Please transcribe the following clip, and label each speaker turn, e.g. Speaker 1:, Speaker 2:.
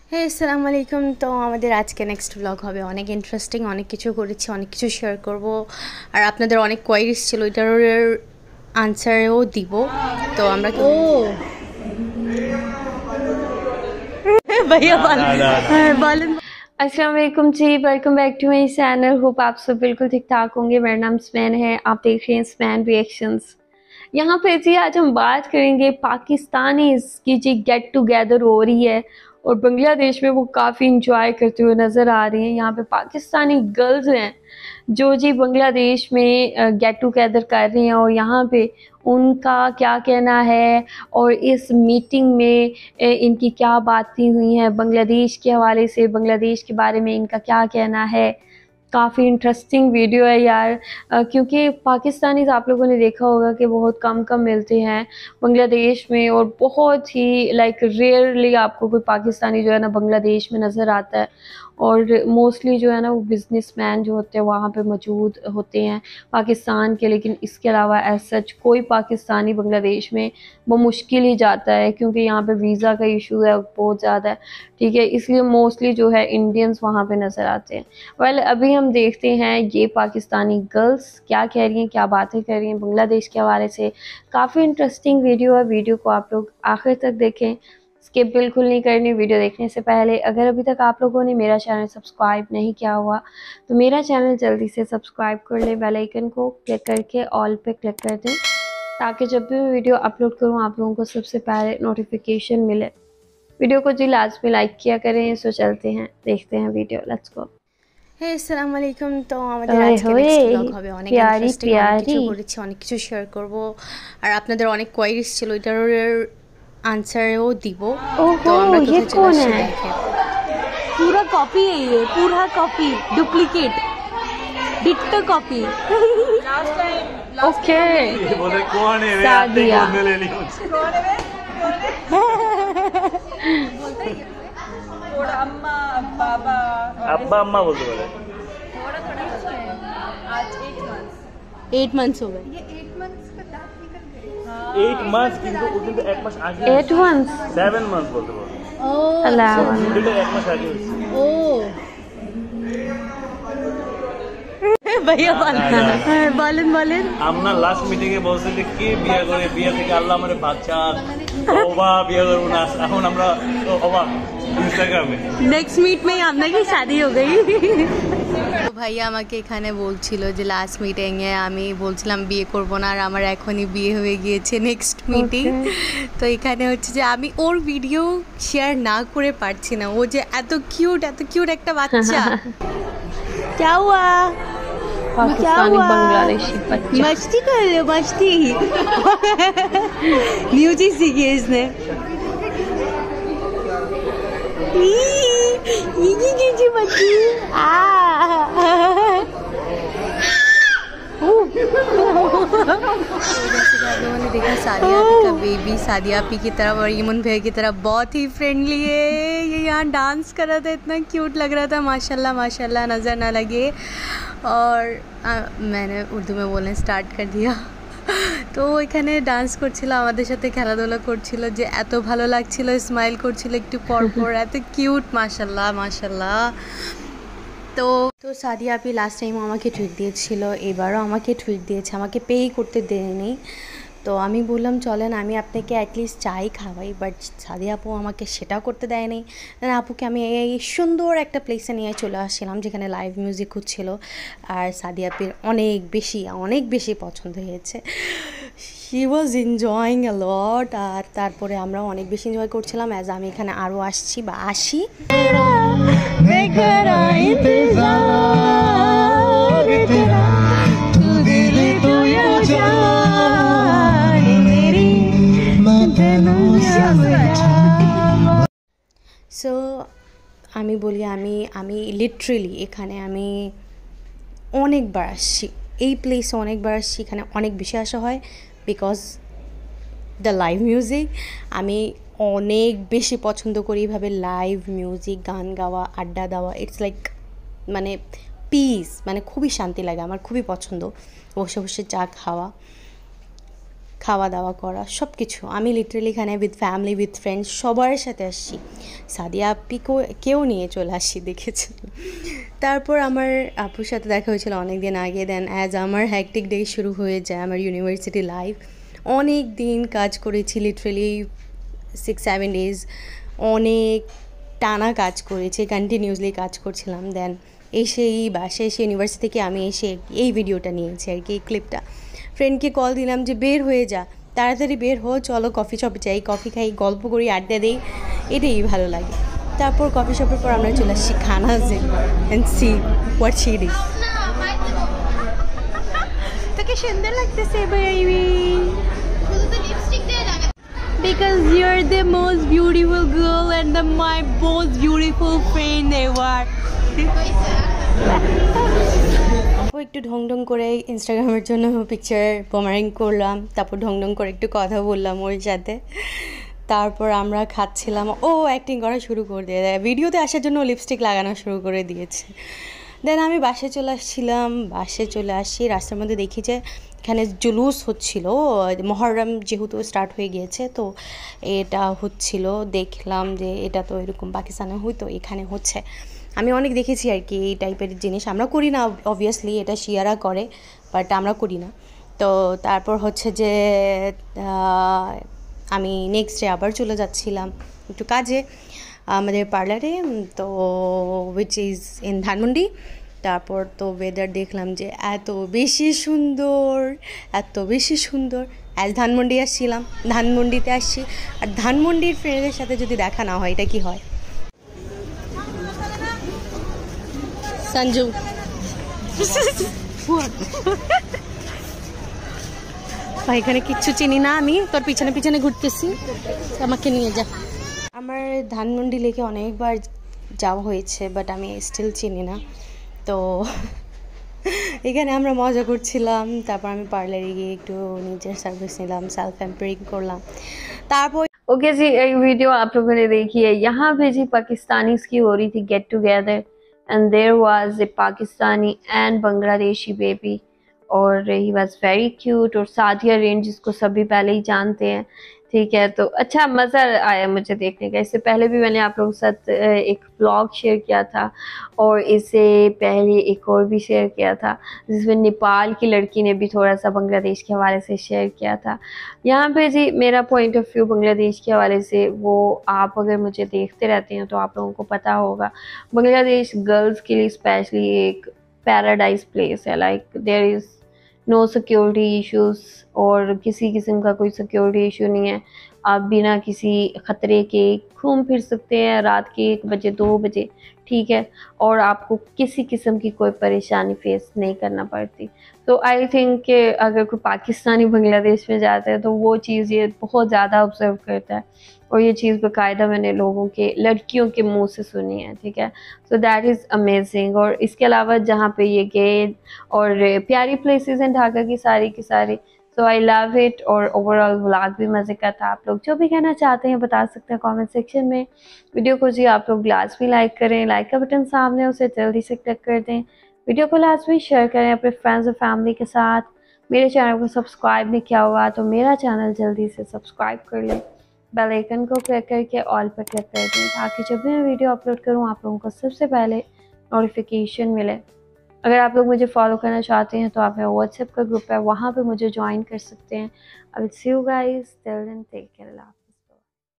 Speaker 1: হ্যাঁ, আসসালামু আলাইকুম। তো আমাদের আজকে নেক্সট ব্লগ হবে অনেক ইন্টারেস্টিং, অনেক কিছু করেছি, অনেক কিছু শেয়ার করব। আর আপনাদের অনেক কোয়ারিজ ছিল, এটার আনসারও দিব। তো আমরা ও भैया बालन
Speaker 2: अस्सलाम वालेकुम जी, welcome back to my channel. Hope आप सब बिल्कुल ठीक ठाक होंगे। मेरा नाम स्मैन है, आप देख रहे हैं स्मैन रिएक्शंस। यहाँ पे जी आज हम बात करेंगे पाकिस्तानीज़ की जी गेट टुगेदर हो रही है और बांग्लादेश में वो काफ़ी इंजॉय करते हुए नज़र आ रही हैं। यहाँ पे पाकिस्तानी गर्ल्स हैं जो जी बांग्लादेश में गेट टुगेदर कर रही हैं और यहाँ पे उनका क्या कहना है और इस मीटिंग में इनकी क्या बातें हुई हैं बांग्लादेश के हवाले से, बांग्लादेश के बारे में इनका क्या कहना है। काफ़ी इंटरेस्टिंग वीडियो है यार, क्योंकि पाकिस्तानीज़ आप लोगों ने देखा होगा कि बहुत कम मिलते हैं बांग्लादेश में और बहुत ही लाइक रेयरली आपको कोई पाकिस्तानी जो है ना बांग्लादेश में नज़र आता है। और मोस्टली जो है ना वो बिजनेसमैन जो होते हैं वहाँ पे मौजूद होते हैं पाकिस्तान के, लेकिन इसके अलावा एज सच कोई पाकिस्तानी बांग्लादेश में वो मुश्किल ही जाता है क्योंकि यहाँ पे वीज़ा का इशू है बहुत ज़्यादा है, ठीक है। इसलिए मोस्टली जो है इंडियंस वहाँ पे नज़र आते हैं। वेल अभी हम देखते हैं ये पाकिस्तानी गर्ल्स क्या कह रही हैं, क्या बातें कर रही हैं बांग्लादेश के हवाले से। काफ़ी इंटरेस्टिंग वीडियो है, वीडियो को आप लोग आखिर तक देखें, स्किप बिल्कुल नहीं करनी। वीडियो देखने से पहले अगर अभी तक आप लोगों ने मेरा चैनल सब्सक्राइब नहीं किया हुआ तो मेरा चैनल जल्दी से सब्सक्राइब कर लें, बेल आइकन को क्लिक करके ऑल पे क्लिक कर दें ताकि जब भी मैं वीडियो अपलोड करूं आप लोगों को सबसे पहले नोटिफिकेशन मिले। वीडियो को जी लाजमी लाइक किया करें। सो चलते हैं, देखते हैं वीडियो, लेट्स गो।
Speaker 1: হ্যাঁ, আসসালামু আলাইকুম। তো আমাদের আজকে নেক্সট ব্লগ হবে অনেক ইন্টারেস্টিং, অনেক কিছু করেছি, অনেক কিছু শেয়ার করব। আর আপনাদের অনেক কোয়ারিজ ছিল, এটার आंसर দিব। तो আমরা কোথায় চলে আসছি দেখেন,
Speaker 3: पूरा कॉपी है ये, पूरा copy, duplicate, ditto copy.
Speaker 2: Okay
Speaker 4: बोले कौन है वे, आते ही बोलने ले ली मुझसे। कौन है वे, बोलता है थोड़ा अम्मा बाबा अब्बा अम्मा बोलते बोले थोड़ा आज
Speaker 1: 8 मंथ्स हो गए।
Speaker 3: ये 8 मंथ्स का दांत निकल गए।
Speaker 4: 8 मंथ्स किंतु उस दिन तो 1 मंथ आगे
Speaker 2: 8 months
Speaker 4: 7 मंथ बोलते बोले
Speaker 2: अल्लाह
Speaker 4: उस दिन तो 1 मंथ आगे
Speaker 1: ओ भैया বলেন বলেন।
Speaker 4: আমরা লাস্ট মিটিং এ বলছি যে কি বিয়ে করে, বিয়ে থেকে আল্লাহ আমারে বাচ্চা ওবা বিয়ে করব না। এখন আমরা ওবা ইনস্টাগ্রামে
Speaker 1: नेक्स्ट मीट में আপনার কি शादी हो गई? তো ভাইয়া আমাকে এখানে বলছিল যে লাস্ট মিটিংয়ে আমি বলছিলাম বিয়ে করব না, আর আমার এখনই বিয়ে হয়ে গিয়েছে নেক্সট মিটিং। তো এখানে হচ্ছে যে আমি ওর ভিডিও শেয়ার না করে পারছি না, ও যে এত কিউট একটা বাচ্চা। क्या हुआ?
Speaker 2: पाकिस्तानी बांग्लादेशी बच्चा
Speaker 1: मस्ती कर रहे हो? मस्ती न्यू चीज सीखी है इसने। ये बच्ची लोगों ने देखा सादिया आपी का बेबी, सादिया आपी की तरफ और यमन भैया की तरफ बहुत ही फ्रेंडली है। ये यहाँ डांस कर रहा था, इतना क्यूट लग रहा था, माशाल्लाह माशाल्लाह, नज़र ना लगे। और मैंने उर्दू में बोलना स्टार्ट कर दिया। তো এখানে ডান্স করছিল, আমাদের সাথে খেলাধুলা করছিল, যে এত ভালো লাগছিল, স্মাইল করছিল একটু পরপর, এত কিউট, মাশাল্লাহ মাশাল্লাহ। তো সাদিয়া আপি লাস্ট টাইম আমাকে ট্রিট দিয়েছিল, এবারও আমাকে ট্রিট দিয়েছে, আমাকে পেই করতে দেয়নি। তো আমি বললাম চলেন আমি আপনাকে অ্যাটলিস্ট চাই খাওয়াই, বাট সাদিয়া আপু আমাকে সেটাও করতে দেয়নি। আপুকে আমি এই সুন্দর একটা প্লেসে নিয়ে চলে আসছিলাম যেখানে লাইভ মিউজিক হচ্ছিল, আর সাদিয়া আপির অনেক বেশি পছন্দ হয়েছে। হি ওয়াজ এনজয়িং আ লট। আর তারপরে আমরা অনেক বেশি এনজয় করছিলাম অ্যাজ আমি এখানে আরও আসি। সো আমি বলি আমি লিটারেলি এখানে আমি অনেকবার আসছি, এই প্লেসে অনেকবার আসছি, এখানে অনেক বেশি আসা হয় বিকজ দ্য লাইভ মিউজিক। আমি অনেক বেশি পছন্দ করি এইভাবে লাইভ মিউজিক, গান গাওয়া, আড্ডা দেওয়া। ইটস লাইক মানে পিস, মানে খুবই শান্তি লাগে, আমার খুবই পছন্দ বসে বসে চা খাওয়া। খাওয়া দাওয়া করা সব কিছু। আমি লিটারেলি এখানে উইথ ফ্যামিলি উইথ ফ্রেন্ডস সবার সাথে আসছি, সাদিয়া কেউ নিয়ে চলে আসছি, দেখেছি। তারপর আমার আপুর সাথে দেখা হয়েছিল অনেক দিন আগে। দেন অ্যাজ আমার হ্যাকটিক ডে শুরু হয়ে যায় আমার ইউনিভার্সিটি লাইফ। অনেক দিন কাজ করেছি, লিটারেলি 6-7 ডেজ অনেক টানা কাজ করেছি, কন্টিনিউসলি কাজ করছিলাম। দেন এই বাসায় এসে ইউনিভার্সিটি থেকে আমি এসে এই ভিডিওটা নিয়েছি আর কি, এই ক্লিপটা। ফ্রেন্ডকে কল দিলাম যে বের হয়ে যা, তাড়াতাড়ি বের হো, চলো কফি শপে যাই, কফি খাই, গল্প করি, আড্ডা দিই, এটাই ভালো লাগে। তারপর কফি শপের পর আমরা চলে আসছি খানাজে and see what she did. তোকে সুন্দর লাগতেছে baby, because you're the most beautiful girl and my most beautiful friend ever. একটু ঢং করে ইনস্টাগ্রামের জন্য পিকচার পোমারিং করলাম, তারপর ঢং করে একটু কথা বললাম ওর সাথে। তারপর আমরা খাচ্ছিলাম, ও অ্যাক্টিং করা শুরু করে দিয়ে দেয়, ভিডিওতে আসার জন্য লিপস্টিক লাগানো শুরু করে দিয়েছে। দেন আমি বাসে চলে আসছিলাম, বাসে চলে আসি, রাস্তার মধ্যে দেখি যে এখানে জুলুস হচ্ছিল, মহরম যেহেতু স্টার্ট হয়ে গিয়েছে তো এটা হচ্ছিল। দেখলাম যে এটা তো এরকম পাকিস্তানে হয়তো এখানে হচ্ছে, আমি অনেক দেখেছি আর কি এই টাইপের জিনিস। আমরা করি না অবভিয়াসলি, এটা শিয়ারা করে, বাট আমরা করি না। তো তারপর হচ্ছে যে আমি নেক্সট ডে আবার চলে যাচ্ছিলাম একটু কাজে আমাদের পার্লারে, তো উইচ ইজ ইন ধানমন্ডি। তারপর তো ওয়েদার দেখলাম যে এত বেশি সুন্দর, এত বেশি সুন্দর। অ্যাজ ধানমন্ডি আসছিলাম, ধানমন্ডিতে আসছি, আর ধানমন্ডির ফ্রেন্ডের সাথে যদি দেখা না হয় এটা কি হয়। সঞ্জু ভাই এখানে কিচ্ছু চিনি না আমি, তোর পিছনে পিছনে ঘুরতেছি, আমাকে নিয়ে যা। আমার ধানমন্ডি লেকে অনেকবার যাওয়া হয়েছে, বাট আমি স্টিল চিনি না। তো এখানে আমরা মজা করছিলাম, তারপর আমি পার্লারে গিয়ে একটু নিজের সার্ভিস নিলাম, সেলফ এম্পারিং করলাম। তারপর
Speaker 2: ओके जी, एक वीडियो आप लोगों ने देखी है, यहाँ पे जी पाकिस्तानीज की हो रही थी get together and there was a Pakistani and Bangladeshi baby और ही वाज वेरी क्यूट। और सादिया रेन जिसको सभी पहले ही जानते हैं, ठीक है, तो अच्छा मज़ा आया मुझे देखने का। इससे पहले भी मैंने आप लोगों के साथ एक व्लॉग शेयर किया था और इससे पहले एक और भी शेयर किया था जिसमें नेपाल की लड़की ने भी थोड़ा सा बांग्लादेश के हवाले से शेयर किया था। यहाँ पे जी मेरा पॉइंट ऑफ व्यू बांग्लादेश के हवाले से, वो आप अगर मुझे देखते रहते हैं तो आप लोगों को पता होगा बांग्लादेश गर्ल्स के लिए स्पेशली एक पैराडाइज प्लेस है। Like there is no security issues और किसी किस्म का कोई सिक्योरिटी इशू नहीं है। आप बिना किसी ख़तरे के घूम फिर सकते हैं रात के 1 बजे 2 बजे, ठीक है, और आपको किसी किस्म की कोई परेशानी फेस नहीं करना पड़ती। तो आई थिंक कि अगर कोई पाकिस्तानी बांग्लादेश में जाता है तो वो चीज़ ये बहुत ज़्यादा ऑब्जर्व करता है, और ये चीज़ बाकायदा मैंने लोगों के लड़कियों के मुंह से सुनी है, ठीक है। So that is amazing. और इसके अलावा जहाँ पे ये गए और प्यारी प्लेसेस हैं ढाका की सारी सो आई लव इट। और ओवरऑल व्लॉग भी मज़े का था। आप लोग जो भी कहना चाहते हैं बता सकते हैं कमेंट सेक्शन में। वीडियो को जी आप लोग लास्ट भी लाइक करें, लाइक का बटन सामने उसे जल्दी से क्लिक कर दें। वीडियो को लास्ट भी शेयर करें अपने फ्रेंड्स और फैमिली के साथ। मेरे चैनल को सब्सक्राइब नहीं किया हुआ तो मेरा चैनल जल्दी से सब्सक्राइब कर लें, बेल आइकन को क्लिक करके ऑल पर क्लिक कर दें ताकि जब भी मैं वीडियो अपलोड करूँ आप लोगों को सबसे पहले नोटिफिकेशन मिले। अगर आप लोग मुझे फॉलो करना चाहते हैं तो आप मेरा व्हाट्सएप का ग्रुप है, वहाँ पे मुझे ज्वाइन कर सकते हैं। I will see you guys, till then take care.